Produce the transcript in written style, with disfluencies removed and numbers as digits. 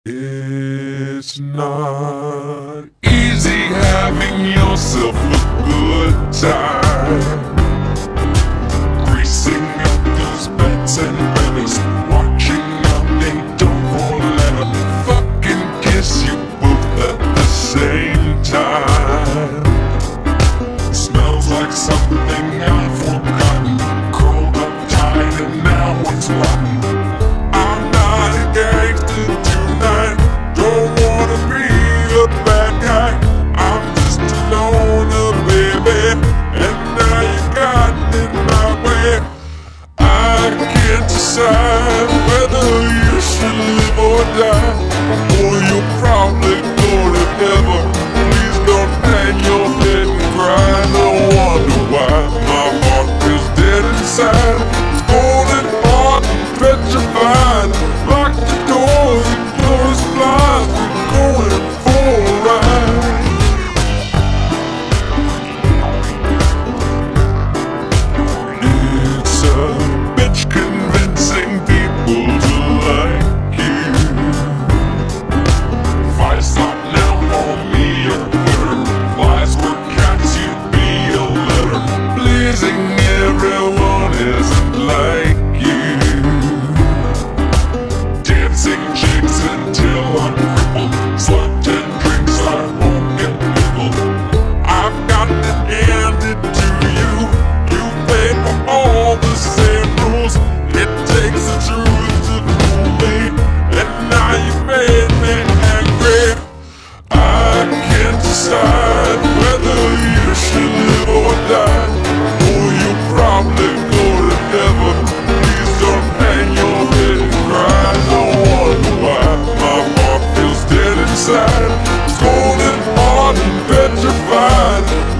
It's not easy having yourself a good time, greasing up those beds and feathers, watching out they don't let her fucking kiss you both at the same time. It smells like something I've forgotten, curled up tight and now it's rotten. I'm not a gangster tonight, don't wanna be a bad guy. I'm just a loner, baby, and now you got in my way. I can't decide whether you should live or die, or you'll probably go to heaven. Please don't hang your head and cry, no wonder why my heart feels dead inside. It's cold and hard and petrified. Lock the doors and close the blinds, we're going for a ride. It's a bitch convincing people to like you. If I stop now for me a quitter, flies were cats, you'd be a litter. Pleasing everyone isn't like you. Dancing chicks until I'm crippled, slept and drinks I won't get nickel. I've got to hand it to you, you pay for all the same rules. It takes the truth to fool me, and now you made me angry. I can't decide whether you should live or die, or you'll probably go to heaven. Please don't hang your head and cry, no wonder why my heart feels dead inside. It's cold and hard and petrified.